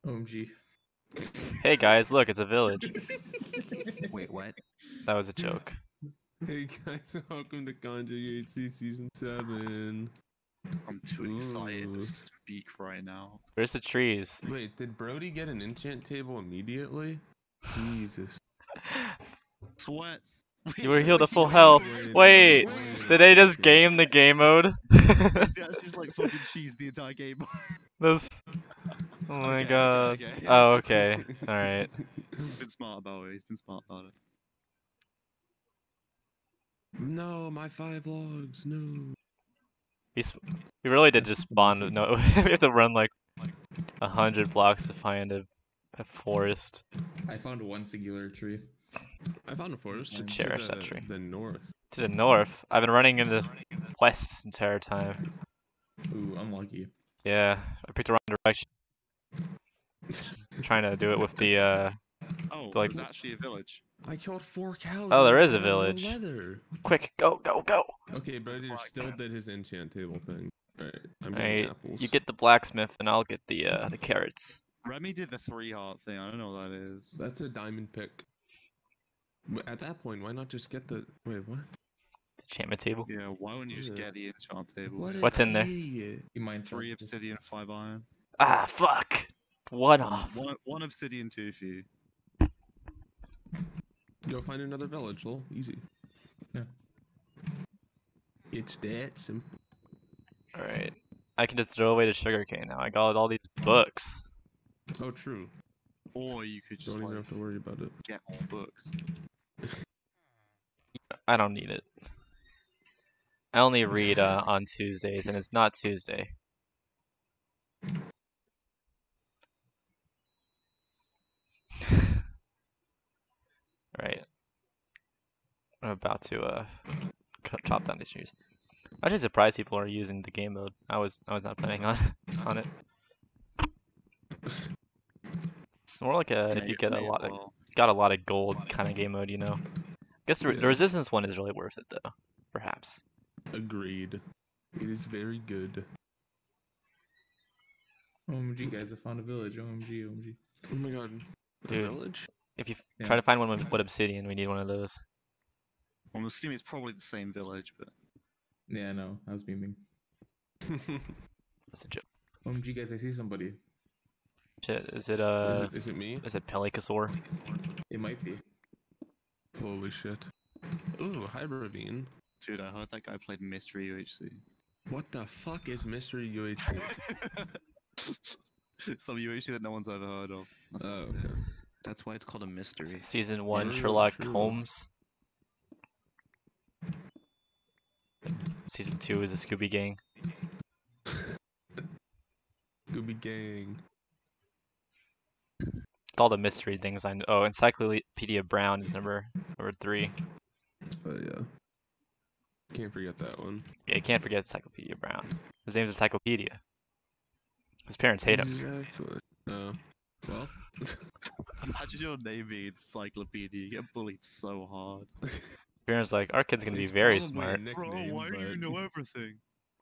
OMG. Hey guys, look, it's a village. Wait, what? That was a joke. Hey guys, welcome to Conjure Season 7. I'm too excited Ooh. to speak right now. Where's the trees? Wait, did Brody get an enchant table immediately? Jesus. Sweats. You were healed to full health. Wait, did they just game the game mode? It's actually just like fucking cheese the entire game. Those... Oh my Okay, god. okay. Oh, okay. Alright. He's been smart about it. He's been smart about it. No, my 5 logs, no. We really did just spawn. No, we have to run like 100 blocks to find a forest. I found one singular tree. I found a forest. Should to cherish that tree. The north. To the north. I've been running in the west this entire time. Ooh, unlucky. Yeah, I picked the wrong direction. Trying to do it with the Oh, like- there's actually a village. I killed 4 cows. Oh, and there I is a got no village. leather. quick, go, go, go. Okay, Brody still did his enchant table thing. Alright, I'm getting Alright, apples. you get the blacksmith and I'll get the carrots. Remy did the 3 heart thing. I don't know what that is. That's a diamond pick. At that point, why not just get the... Wait, what? The enchantment table. Yeah, why wouldn't you just Yeah. get the enchant table? What an What's in there? idiot. You mind 3 obsidian, 5 iron. Ah, fuck. One off. One obsidian, 2 for you. Go find another village, lol. Easy. Yeah. It's that simple. Alright. I can just throw away the sugarcane now. I got all these books. Oh, true. Or you could just Don't even like have to worry about it. get more books. I don't need it. I only read on Tuesdays, and it's not Tuesday. Right. I'm about to chop down these trees. I'm actually surprised people are using the game mode. I was not planning on it. It's more like a if you get a lot of got a lot of gold kind of game mode, you know. I guess the resistance one is really worth it though, perhaps. Agreed. It is very good. OMG, guys, I found a village. OMG, OMG. Oh my god. A Dude. village? If you Yeah. try to find one with obsidian, we need one of those. I'm assuming it's probably the same village, but Yeah, no, I was beaming. That's a joke. OMG, guys, I see somebody. Shit, is it is it me? is it Pelicasaur? It might be. Holy shit. Ooh, hi Ravine. dude, I heard that guy played Mystery UHC. What the fuck is Mystery UHC? Some UHC that no one's ever heard of. That's what Oh, I said. okay. That's why it's called a mystery. Season 1 True, Sherlock true. Holmes. Season 2 is the Scooby Gang. Scooby Gang. It's all the mystery things I know. Oh, Encyclopedia Brown is number 3. Oh yeah. Can't forget that one. Yeah, you can't forget Encyclopedia Brown. His name's Encyclopedia. His parents hate him. Exactly. Oh. Well. Imagine your name being Encyclopedia. You get bullied so hard. His parents like, our kid's gonna be It's very probably a smart. nickname, Bro, why do you but, know everything?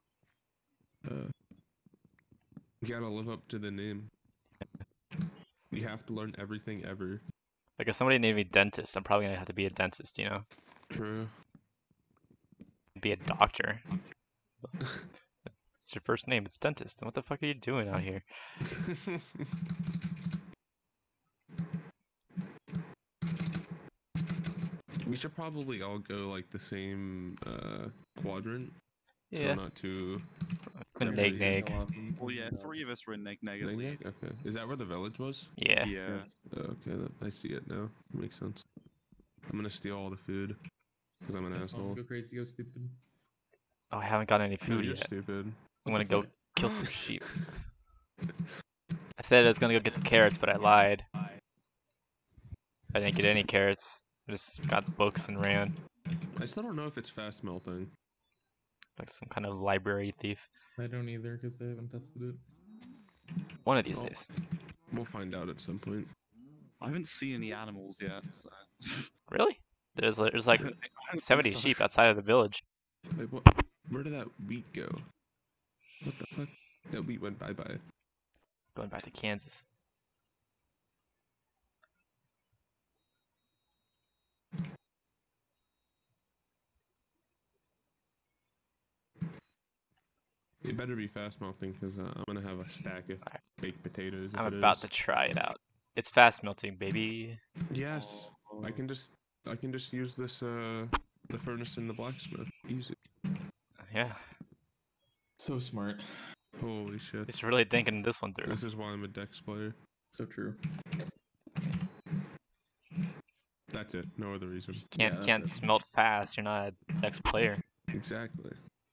You gotta live up to the name. You have to learn everything ever. Like if somebody named me dentist, I'm probably gonna have to be a dentist, you know? True. Be a doctor. It's your first name, it's dentist. What the fuck are you doing out here? We should probably all go like the same quadrant. Yeah. So not too Neg neg. Well, yeah, 3 of us were in neg at Neg-neg? least. Okay. Is that where the village was? Yeah. Yeah. Oh, okay, I see it now. Makes sense. I'm gonna steal all the food because I'm an asshole. Go crazy, go stupid. Oh, I haven't gotten any No, food you're yet. stupid. I'm gonna the go fuck? kill some sheep. I said I was gonna go get the carrots, but I lied. I didn't get any carrots. I just got books and ran. I still don't know if it's fast melting. Like some kind of library thief. I don't either, because I haven't tested it. One of these Oh. days. We'll find out at some point. I haven't seen any animals yet, so. Really? There's like I don't think 70 so. sheep outside of the village. Like what? Where did that wheat go? What the fuck? That wheat went bye bye. Going back to Kansas. It better be fast melting because I'm gonna have a stack of Alright. baked potatoes. I'm if it about is. to try it out. It's fast melting, baby. Yes, I can just use this the furnace in the blacksmith. Easy. Yeah, So smart. Holy shit. he's really thinking this one through. This is why I'm a Dex player. So true. That's it. No other reason. Yeah, that's Can't it. smelt fast. You're not a Dex player. Exactly.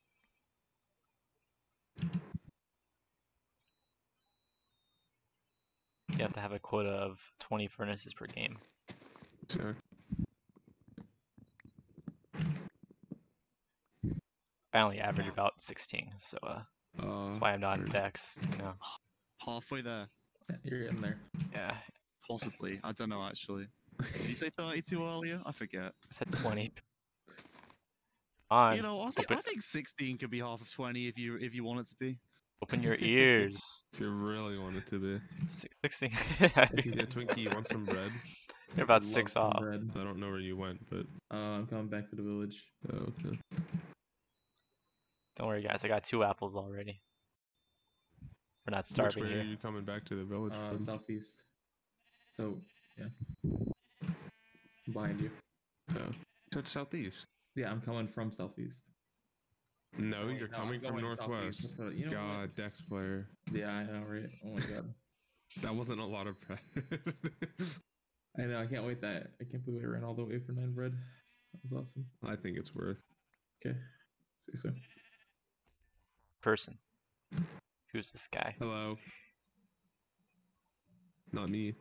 You have to have a quota of 20 furnaces per game. Exactly. I only average about 16, so that's why I'm not in Dex. You know. Halfway there. Yeah, you're getting there. Yeah, Possibly. I don't know actually. Did you say 32 earlier? I forget. I said 20. On. You know, I think 16 could be half of 20 if you want it to be. Open your ears. If you really want it to be. 16. Yeah, Twinkie, you want some bread? You're about Love 6 some off. bread. I don't know where you went, but I'm coming back to the village. oh, okay. Don't worry, guys. I got 2 apples already. We're not Which starving way here. are you coming back to the village from? Southeast. So, yeah. I'm behind you. Oh. That's southeast. Yeah, I'm coming from southeast. No, wait, you're no, I'm coming from going northwest. southeast. That's what- you know what? God, Dex player. Yeah, I know, right? Oh my god. That wasn't a lot of bread. I know, I can't wait that. I can't believe I ran all the way for 9 bread. That was awesome. I think it's worth. Okay. See so. Person. Who's this guy? Hello. Not me.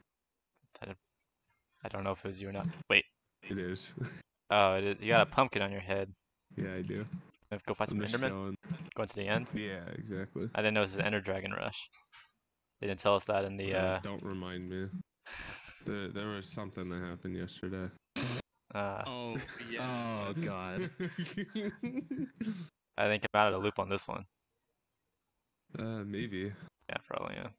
I don't know if it was you or not. Wait. It is. Oh, it is. You got a pumpkin on your head. Yeah, I do. Let's go find some I'm just Enderman. chilling. Going to the end. Yeah, exactly. I didn't know it was an Ender Dragon rush. They didn't tell us that in the. Don't remind me. There was something that happened yesterday. Oh yeah. Oh god. I think I'm out of the loop on this one. Maybe. Yeah, probably. Yeah.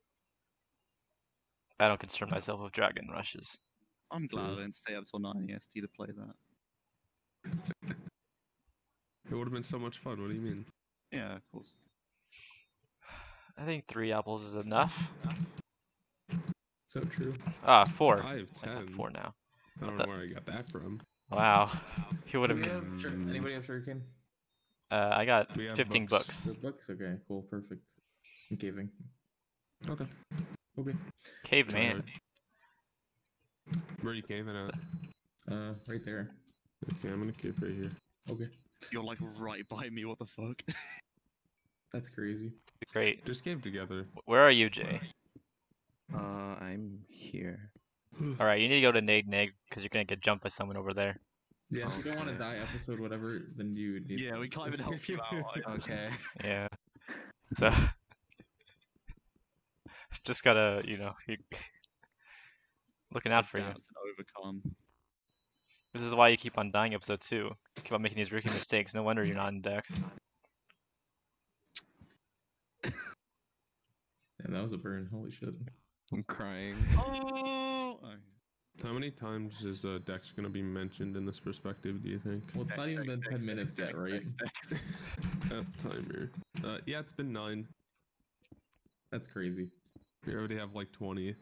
I don't concern myself with dragon rushes. I'm glad I didn't stay up till 9 EST to play that. It would have been so much fun. What do you mean? Yeah, of course. I think 3 apples is enough. So true. 4. I have I have 10. 4 now. I don't know where I got that from. Wow. He would Do have. we have anybody have sugarcane? I got We have 15 books. books. The books? Okay, cool, perfect. I'm caving. Okay. Okay. Caveman. Where are you caving at? Right there. Okay, I'm gonna cave right here. Okay. You're like right by me, what the fuck? That's crazy. Great. Just cave together. Where are you, Jay? I'm here. Alright, you need to go to Nade Neg because you're gonna get jumped by someone over there. Yeah, if you don't want to Okay. die episode whatever, then you need Yeah, we can't even help you out. Okay. Yeah. So. Just gotta, looking out for you. Adapts and overcome. This is why you keep on dying episode 2. Keep on making these rookie mistakes. No wonder you're not in Dex. And that was a burn. Holy shit. I'm crying. Oh! How many times is Dex gonna be mentioned in this perspective? Do you think? Well, it's not even been 10 minutes yet, right? Timer. Yeah, it's been 9. That's crazy. We already have like 20.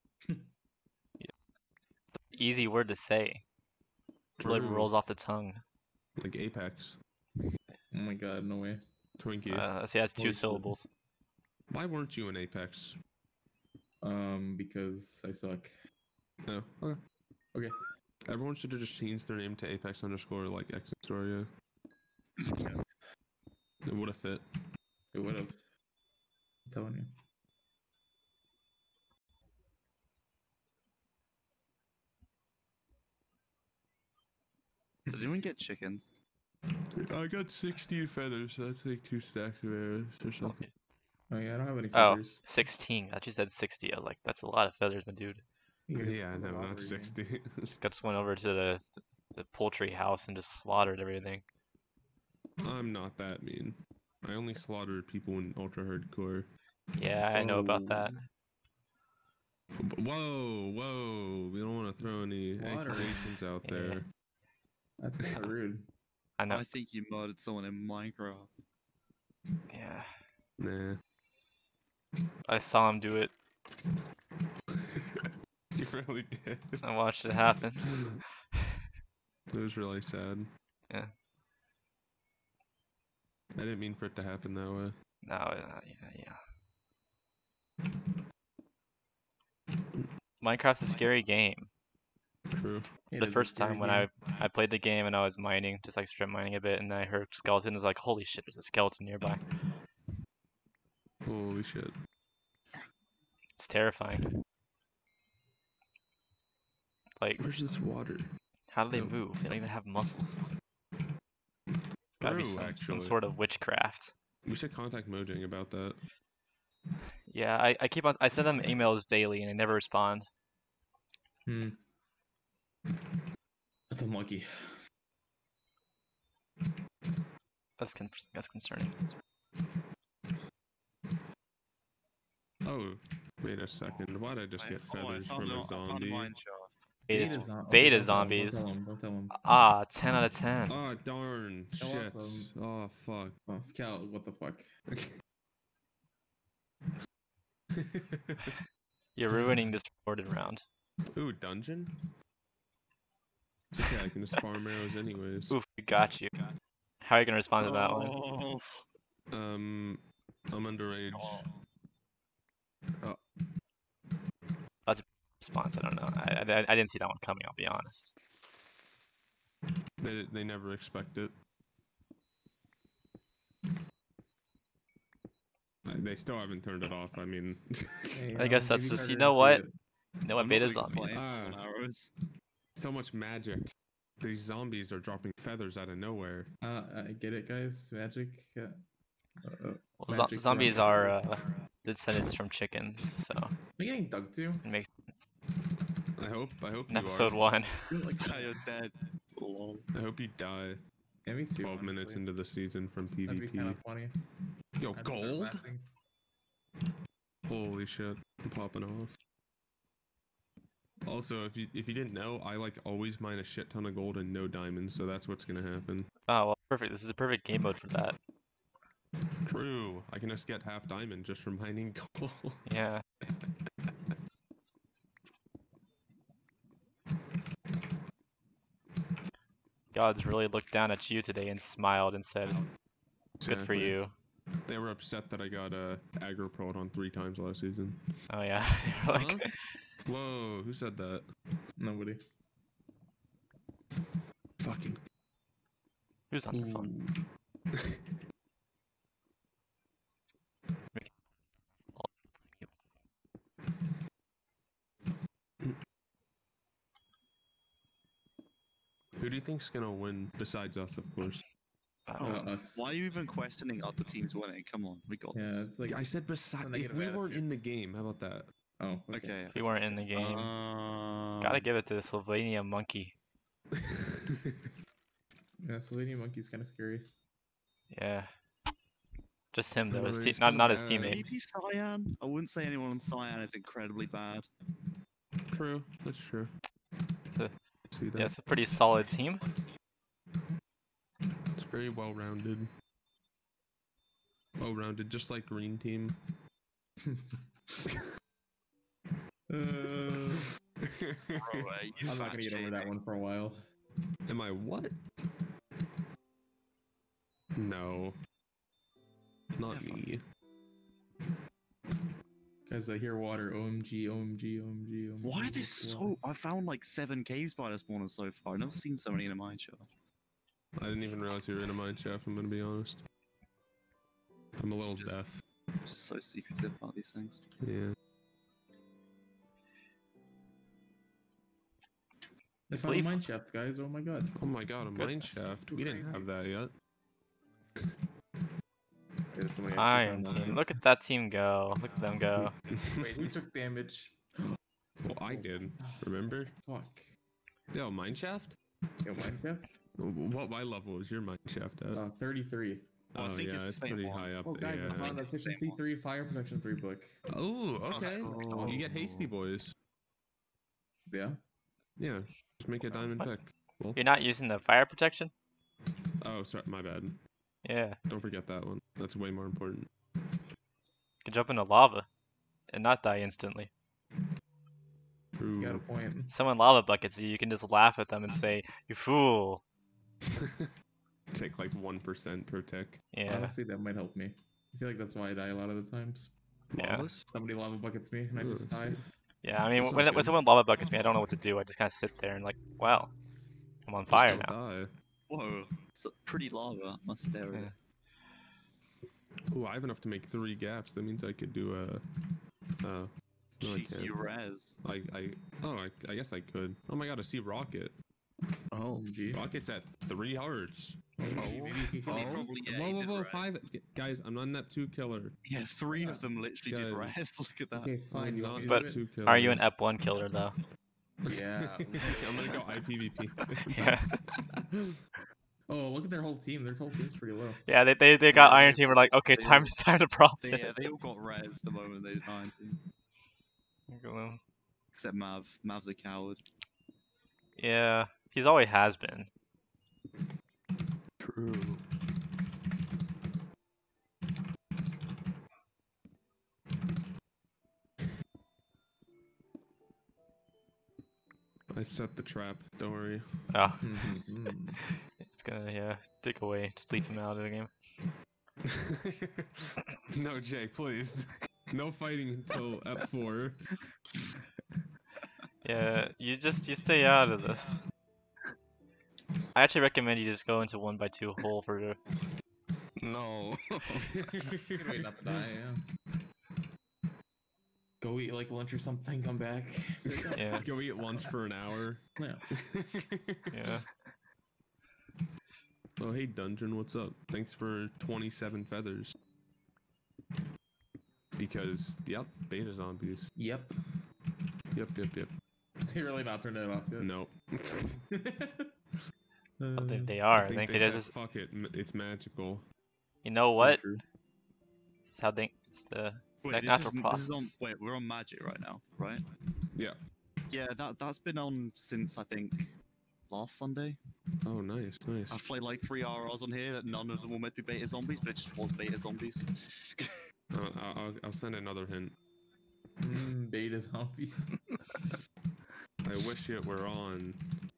Easy word to say. Really True. rolls off the tongue. Like Apex. Oh my god, no way. Twinkie. See, that's 2 Holy shit. syllables. Why weren't you in Apex? Because I suck. No. Okay. Okay. Everyone should have just changed their name to Apex underscore like X Storia. It would have fit. It would have. I'm telling you. Did anyone get chickens? I got 16 feathers, so that's like 2 stacks of arrows or something. Oh yeah, I don't have any Oh, feathers. 16. I just said 60. I was like, that's a lot of feathers, my dude. You guys Yeah, have a no, lot not over 60. Just went over to the poultry house and just slaughtered everything. I'm not that mean. I only slaughtered people in ultra hardcore. Yeah, I know about that. Whoa, whoa! We don't want to throw any Slaughter. accusations out Yeah. there. That's kind of rude. I know. I think you murdered someone in Minecraft. Yeah, Nah. I saw him do it. You really did. I watched it happen. It was really sad. Yeah. I didn't mean for it to happen that way. No, yeah. Minecraft's a scary game. True. It The is a first scary time when game. I played the game and I was mining, just like strip mining a bit, and I heard skeletons, like holy shit, there's a skeleton nearby. Holy shit. It's terrifying. Like, Where's this water? how do they Nope. move? They don't even have muscles. Gotta be True, some actually. sort of witchcraft. We should contact Mojang about that. Yeah, I send them emails daily and they never respond. Hmm. That's unlucky. That's concerning. Oh, wait a second. Why'd I just get feathers from a I found a zombie? mine shaft. Beta, Beta, okay, beta don't tell him, zombies. Don't tell him. Don't tell him. Ah, 10 out of 10. Oh, darn. You're Shit. welcome. Oh, fuck. Oh, Cal, what the fuck? You're ruining this recorded round. Ooh, dungeon? It's okay, I can just farm arrows anyways. Oof, we got you. How are you gonna respond to that one? Oh, I'm underage. Response, I don't know. I didn't see that one coming, I'll be honest. They never expect it. They still haven't turned it off. I mean, Hey, I guess that's maybe just, start you to know see what? it. You know what, I'm not beta really zombies. playing Ah. on arrows. so much magic. These zombies are dropping feathers out of nowhere. I get it, guys. Magic. Well, magic zombies runs. are descendants from chickens, so Am I getting dug to? it makes I hope in you episode are. 1. Like, how you're dead. Lol. I hope you die. Yeah, me too. 12 minutes honestly. into the season from That'd be kind PvP. of funny. Yo, I'd start gold? laughing. Holy shit! I'm popping off. Also, if you didn't know, I like always mine a shit ton of gold and no diamonds, so that's what's gonna happen. Oh, well, perfect. This is a perfect game mode for that. True. I can just get half diamond just from mining gold. Yeah. Gods really looked down at you today and smiled and said, good for Exactly. you. They were upset that I got aggro pro'd on 3 times last season. Oh yeah. You're like, Huh? Whoa, who said that? Nobody. Fucking. who's on your phone? Ooh. Who do you think's gonna win besides us, of course? Oh, Us. why are you even questioning other teams winning? Come on, we got Yeah, this. it's like. I said beside. If negative we weren't attitude. in the game, how about that? Oh, Okay. If you weren't in the game, Um, gotta give it to the Slovenia monkey. Yeah, Slovenian monkey's kind of scary. Yeah. Just him though. Oh, His he's not kinda his bad. teammates. Maybe Cyan? I wouldn't say anyone on Cyan is incredibly bad. True, that's true. It's a, See that? yeah, it's a pretty solid team. It's very well rounded. Well rounded, just like green team. Bro, you I'm not gonna get over that one for a while. Am I what? No. Not Never. me. Guys, I hear water. OMG, OMG, OMG, OMG. Why are there what's so? I found like 7 cave spider spawners so far. I've never seen so many in a mine shaft. I didn't even realize you were in a mine shaft, I'm gonna be honest. I'm a little Just- deaf. I'm just so secretive about these things. Yeah. I found a believe- mine shaft, guys. Oh my god. Oh my god, a mine Goodness. shaft. We didn't have that yet. Wait, it's only actually Iron found that. team. Look at that team go. Look at them go. Wait, who took damage? Well, I did. Remember? Fuck. Yo, mine shaft? Yo, mine shaft? What my level is your mine shaft at? 33. I Oh think yeah, it's the it's same pretty one. high up Oh, guys, I there. found a It's the same efficiency 3 fire protection 3 book. Oh, okay. Oh. You get hasty boys. Yeah. Yeah, just make a diamond What? pick. Well, You're not using the fire protection? oh, sorry, my bad. Yeah, Don't forget that one. That's way more important. you can jump into lava and not die instantly. You got a True. point. Someone lava buckets you, you can just laugh at them and say, "You fool." Take like 1% per tick. Yeah, Honestly, that might help me. I feel like that's why I die a lot of the times. Yeah. Lavas? Somebody lava buckets me and I Oh, just die. sweet. yeah. I mean, That's when, not when good. someone lava buckets me, I don't know what to do. I just kind of sit there and like, wow, I'm on Just fire don't now. die. Whoa, it's pretty lava. I must stare at Yeah. it. Oh, I have enough to make 3 gaps. That means I could do a. No, I Cheeky can't. res. I guess I could. Oh my god, I see Rocket. Oh, OMG. Rocket's at 3 hearts. OMG, maybe you can kill He me. probably- yeah, whoa, he whoa, did whoa, res. 5. Guys, I'm not an Ep2 killer. Yeah, 3 of them literally did Guys. res. Look at that. Okay, fine. You I'm want not me an to do But it? Ep2 killer. Are you an Ep1 killer though? Yeah. I'm gonna go IPVP. Yeah. Oh, look at their whole team. Their whole team's pretty low. Yeah, they got Yeah, Iron they- Team. We're like, okay, they time all- time to profit. They all got res the moment they did 19. Except Mav. Mav's a coward. Yeah, he's always has been. true. I set the trap. Don't worry. Oh, Mhm. it's gonna take away, just leave him out of the game. No, Jay, please. No fighting until Ep4. Yeah, you stay out of this. I actually recommend you just go into 1x2 hole for the. No. Good way not to die, yeah. Go eat like lunch or something, come back. Yeah, Go eat lunch for an hour. Yeah. yeah. Oh, hey, Dungeon, what's up? Thanks for 27 feathers. Because, yep, beta zombies. Yep. Yep. They're really not turning it off yet. Nope. I think they I are. I think think they it said, is. fuck it, it's magical. You know So what? true. It's how they. It's the Wait, like this natural is process. on. Wait, we're on Magic right now, right? Yeah. Yeah, that's been on since I think last Sunday. Oh, nice. I've played like 3 RRs on here that none of them were meant to be beta zombies, but it just was beta zombies. I'll send another hint. Beta zombies. I wish it were on.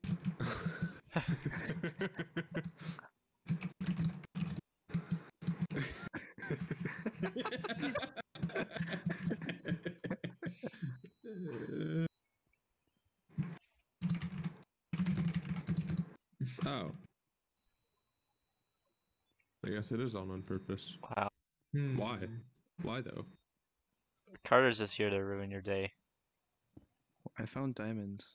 Oh. I guess it is on purpose. Wow. Why? Why though? Carter's just here to ruin your day. I found diamonds.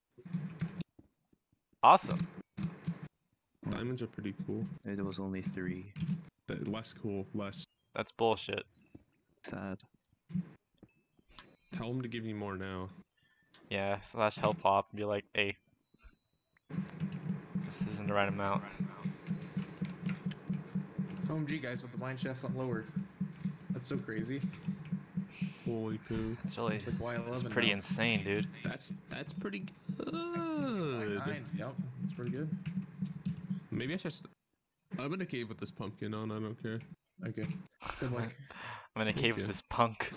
Awesome. Diamonds are pretty cool. It was only 3. Less cool, less. That's bullshit. Sad. Tell them to give you more now. Yeah, slash help hop and be like, hey, this isn't the right amount. OMG guys, with the mine shaft went lower. That's so crazy. Holy poo. It's really, It's like why it's 11 pretty now. insane, dude. That's pretty good. Nine. Yep, that's pretty good. Maybe I should. I'm in a cave with this pumpkin on. I don't care. Okay. Good luck. I'm in a cave with you. this punk.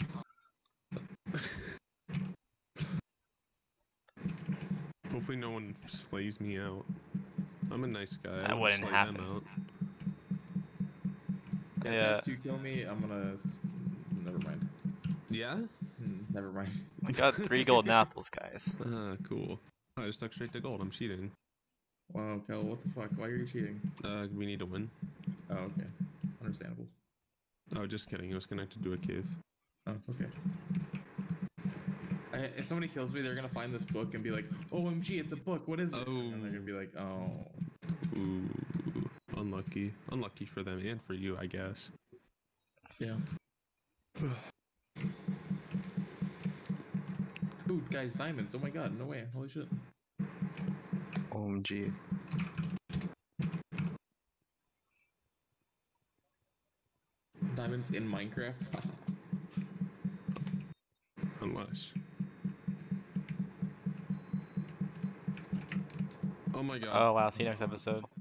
Hopefully, no one slays me out. I'm a nice guy. That I wouldn't wouldn't slay happen. them out. Yeah, Yeah. if you kill me, I'm gonna. Never mind. Yeah. Never mind. I got 3 golden apples, guys. Ah, cool. I just stuck straight to gold. I'm cheating. Wow, Kel, what the fuck? Why are you cheating? We need to win. Oh, okay. Understandable. Oh, just kidding. It was connected to a cave. Oh, okay. If somebody kills me, they're gonna find this book and be like, "OMG, it's a book. What is it?" And they're gonna be like, "Oh." Ooh, unlucky. Unlucky for them and for you, I guess. Yeah. Ooh, guys, diamonds. Oh my god, no way. Holy shit. OMG. Diamonds in Minecraft? Unless. Oh my god. Oh wow, see you next episode.